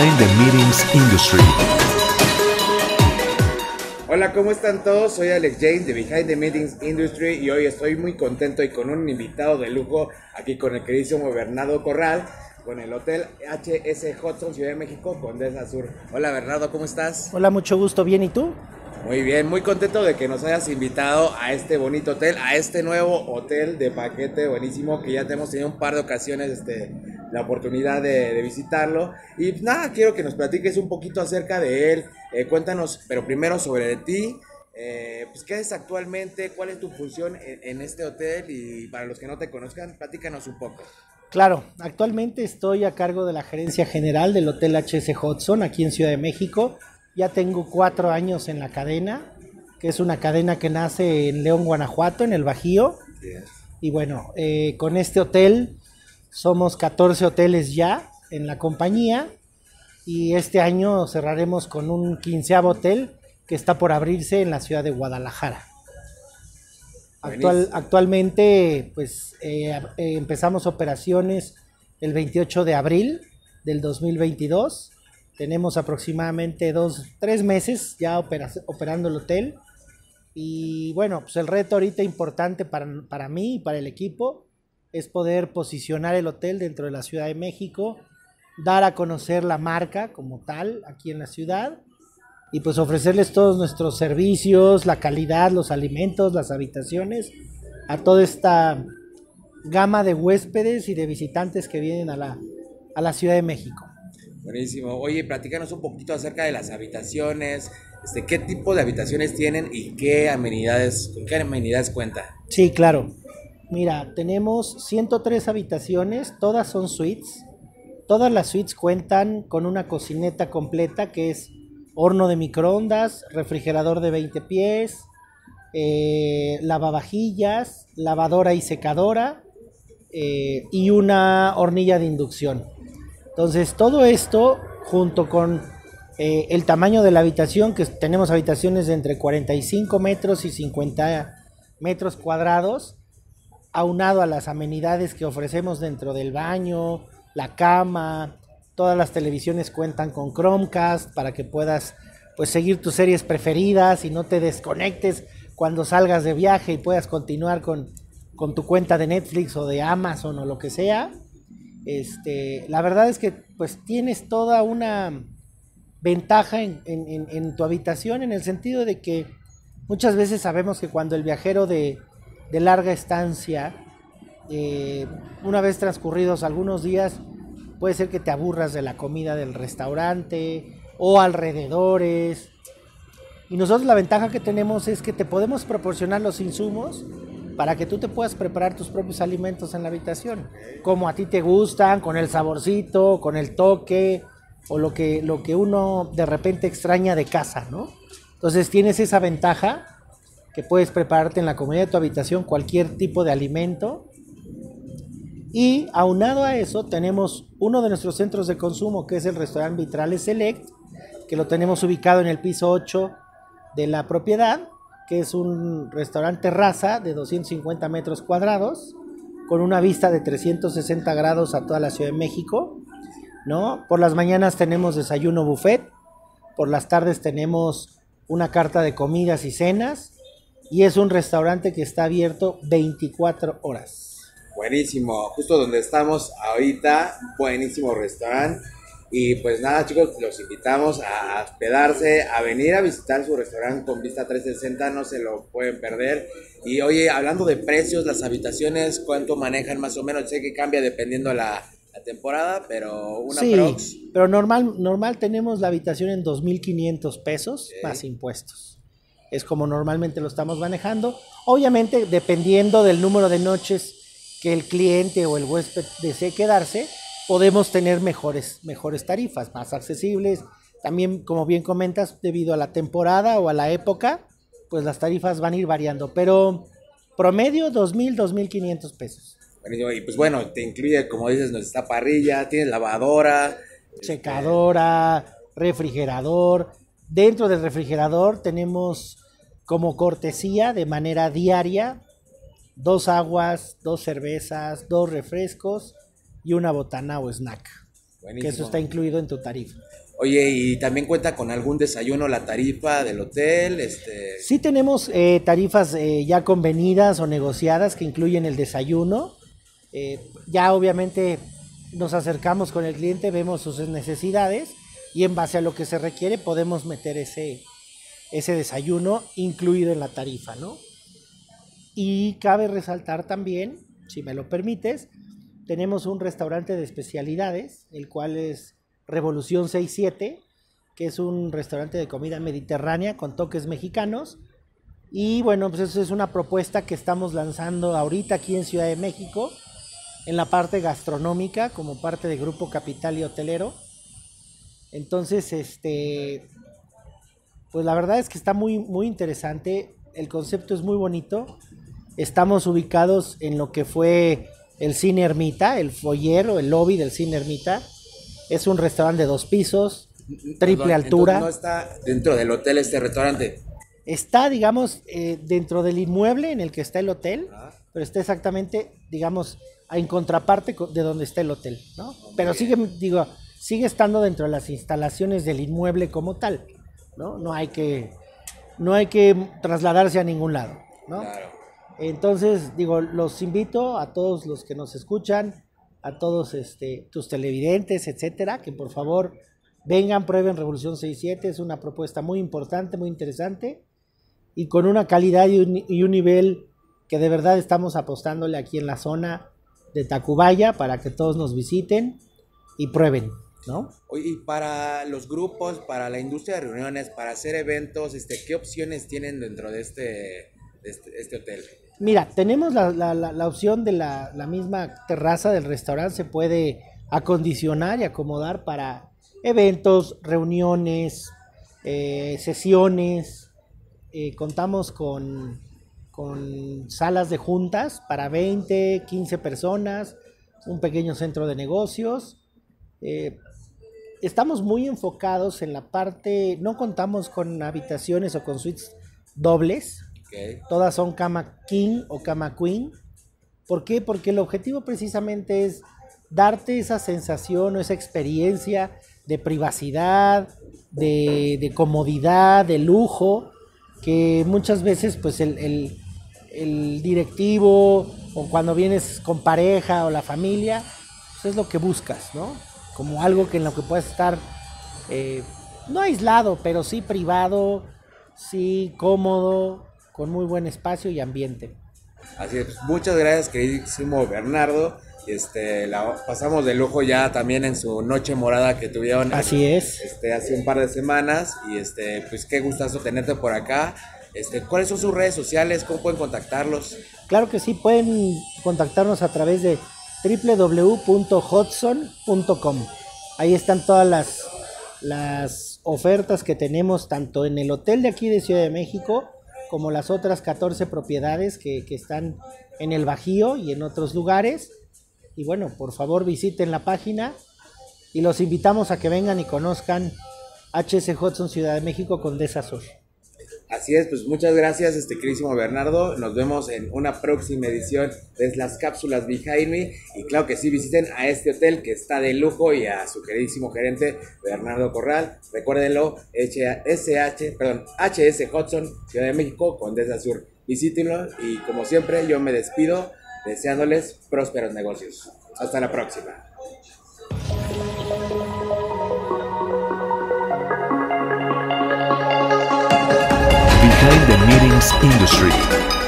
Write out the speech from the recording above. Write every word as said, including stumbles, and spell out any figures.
Behind the Meetings Industry. Hola, ¿cómo están todos? Soy Alex James de Behind the Meetings Industry y hoy estoy muy contento y con un invitado de lujo aquí con el queridísimo Bernardo Corral, con el Hotel H S Hudson, Ciudad de México, Condesa Sur. Hola Bernardo, ¿cómo estás? Hola, mucho gusto, ¿bien y tú? Muy bien, muy contento de que nos hayas invitado a este bonito hotel, a este nuevo hotel de paquete buenísimo que ya te hemos tenido un par de ocasiones este, la oportunidad de, de visitarlo. Y nada, quiero que nos platiques un poquito acerca de él, eh, cuéntanos, pero primero sobre de ti, eh, pues qué es actualmente, cuál es tu función en, en este hotel y para los que no te conozcan, platícanos un poco. Claro, actualmente estoy a cargo de la gerencia general del Hotel H S Hudson aquí en Ciudad de México. Ya tengo cuatro años en la cadena, que es una cadena que nace en León, Guanajuato, en el Bajío. Yes. Y bueno, eh, con este hotel somos catorce hoteles ya en la compañía y este año cerraremos con un quinceavo hotel que está por abrirse en la ciudad de Guadalajara. Actual, actualmente pues eh, eh, empezamos operaciones el veintiocho de abril del dos mil veintidós. Tenemos aproximadamente dos, tres meses ya opera, operando el hotel. Y bueno, pues el reto ahorita importante para, para mí y para el equipo es poder posicionar el hotel dentro de la Ciudad de México, dar a conocer la marca como tal aquí en la ciudad y pues ofrecerles todos nuestros servicios, la calidad, los alimentos, las habitaciones, a toda esta gama de huéspedes y de visitantes que vienen a la, a la Ciudad de México. Buenísimo. Oye, platícanos un poquito acerca de las habitaciones, este, qué tipo de habitaciones tienen y qué amenidades, con qué amenidades cuenta. Sí, claro. Mira, tenemos ciento tres habitaciones, todas son suites. Todas las suites cuentan con una cocineta completa que es horno de microondas, refrigerador de veinte pies, eh, lavavajillas, lavadora y secadora eh, y una hornilla de inducción. Entonces todo esto junto con eh, el tamaño de la habitación, que tenemos habitaciones de entre cuarenta y cinco metros y cincuenta metros cuadrados, aunado a las amenidades que ofrecemos dentro del baño, la cama, todas las televisiones cuentan con Chromecast para que puedas pues seguir tus series preferidas y no te desconectes cuando salgas de viaje y puedas continuar con, con tu cuenta de Netflix o de Amazon o lo que sea. Este, la verdad es que pues tienes toda una ventaja en, en, en, en tu habitación, en el sentido de que muchas veces sabemos que cuando el viajero de, de larga estancia, eh, una vez transcurridos algunos días, puede ser que te aburras de la comida del restaurante o alrededores, y nosotros la ventaja que tenemos es que te podemos proporcionar los insumos para que tú te puedas preparar tus propios alimentos en la habitación, como a ti te gustan, con el saborcito, con el toque, o lo que, lo que uno de repente extraña de casa, ¿no? Entonces tienes esa ventaja, que puedes prepararte en la comodidad de tu habitación cualquier tipo de alimento. Y aunado a eso tenemos uno de nuestros centros de consumo, que es el restaurante Vitrales Select, que lo tenemos ubicado en el piso ocho de la propiedad, que es un restaurante terraza de doscientos cincuenta metros cuadrados, con una vista de trescientos sesenta grados a toda la Ciudad de México, ¿no? Por las mañanas tenemos desayuno buffet, por las tardes tenemos una carta de comidas y cenas, y es un restaurante que está abierto veinticuatro horas. Buenísimo, justo donde estamos ahorita, buenísimo restaurante. Y pues nada, chicos, los invitamos a hospedarse, a venir a visitar su restaurante con vista trescientos sesenta, no se lo pueden perder. Y oye, hablando de precios, las habitaciones, ¿cuánto manejan más o menos? Sé que cambia dependiendo la, la temporada, pero una sí, prox. Pero normal, normal tenemos la habitación en dos mil quinientos pesos, okay, más impuestos. Es como normalmente lo estamos manejando. Obviamente, dependiendo del número de noches que el cliente o el huésped desee quedarse, podemos tener mejores, mejores tarifas, más accesibles. También, como bien comentas, debido a la temporada o a la época, pues las tarifas van a ir variando. Pero promedio, dos mil, dos mil quinientos pesos. Y pues bueno, te incluye, como dices, nuestra parrilla, tienes lavadora, secadora, refrigerador. Dentro del refrigerador tenemos como cortesía de manera diaria dos aguas, dos cervezas, dos refrescos y una botana o snack. Buenísimo. Que eso está incluido en tu tarifa. Oye, ¿y también cuenta con algún desayuno la tarifa del hotel? Este... Sí tenemos eh, tarifas eh, ya convenidas o negociadas que incluyen el desayuno. Eh, ya obviamente nos acercamos con el cliente, vemos sus necesidades y en base a lo que se requiere podemos meter ese, ese desayuno incluido en la tarifa, ¿no? Y cabe resaltar también, si me lo permites, tenemos un restaurante de especialidades, el cual es Revolución sesenta y siete, que es un restaurante de comida mediterránea con toques mexicanos. Y bueno, pues eso es una propuesta que estamos lanzando ahorita aquí en Ciudad de México, en la parte gastronómica, como parte de Grupo Capital y Hotelero. Entonces, este, pues la verdad es que está muy, muy interesante, el concepto es muy bonito. Estamos ubicados en lo que fue el Cine Ermita, el foyer o el lobby del Cine Ermita. Es un restaurante de dos pisos, triple Perdón, altura. ¿No está dentro del hotel este restaurante? Está, digamos, eh, dentro del inmueble en el que está el hotel, Ah. pero está exactamente, digamos, en contraparte de donde está el hotel, ¿no? Okay. Pero sigue, digo, sigue estando dentro de las instalaciones del inmueble como tal, ¿no? No hay que, no hay que trasladarse a ningún lado, ¿no? Claro. Entonces, digo, los invito a todos los que nos escuchan, a todos este, tus televidentes, etcétera, que por favor vengan, prueben Revolución sesenta y siete, es una propuesta muy importante, muy interesante, y con una calidad y un, y un nivel que de verdad estamos apostándole aquí en la zona de Tacubaya para que todos nos visiten y prueben, ¿no? Oye, y para los grupos, para la industria de reuniones, para hacer eventos, este, ¿qué opciones tienen dentro de este, de este, este hotel? Mira, tenemos la, la, la, la opción de la, la misma terraza del restaurante, se puede acondicionar y acomodar para eventos, reuniones, eh, sesiones. Eh, contamos con, con salas de juntas para veinte, quince personas, un pequeño centro de negocios. Eh, estamos muy enfocados en la parte, no contamos con habitaciones o con suites dobles. Okay. Todas son cama king o cama queen. ¿Por qué? Porque el objetivo precisamente es darte esa sensación o esa experiencia de privacidad, de, de comodidad, de lujo, que muchas veces pues el, el, el directivo o cuando vienes con pareja o la familia, pues es lo que buscas, ¿no? Como algo que en lo que puedes estar eh, no aislado, pero sí privado, sí cómodo, con muy buen espacio y ambiente. Así es, muchas gracias, queridísimo Bernardo. Este, la pasamos de lujo ya también en su noche morada que tuvieron. Así es. Este, hace un par de semanas y este, pues qué gustazo tenerte por acá. Este, ¿cuáles son sus redes sociales? ¿Cómo pueden contactarlos? Claro que sí, pueden contactarnos a través de doble u doble u doble u punto hudson punto com. Ahí están todas las, las ofertas que tenemos tanto en el hotel de aquí de Ciudad de México como las otras catorce propiedades que, que están en el Bajío y en otros lugares. Y bueno, por favor visiten la página y los invitamos a que vengan y conozcan H S Hudson Ciudad de México Condesa Sur. Así es, pues muchas gracias, este queridísimo Bernardo. Nos vemos en una próxima edición de las cápsulas Behind Me. Y claro que sí, visiten a este hotel que está de lujo y a su queridísimo gerente Bernardo Corral. Recuérdenlo, H S H, perdón, H S Hudson Ciudad de México Condesa Sur. Visítenlo y como siempre yo me despido deseándoles prósperos negocios. Hasta la próxima. Behind the Meetings Industry.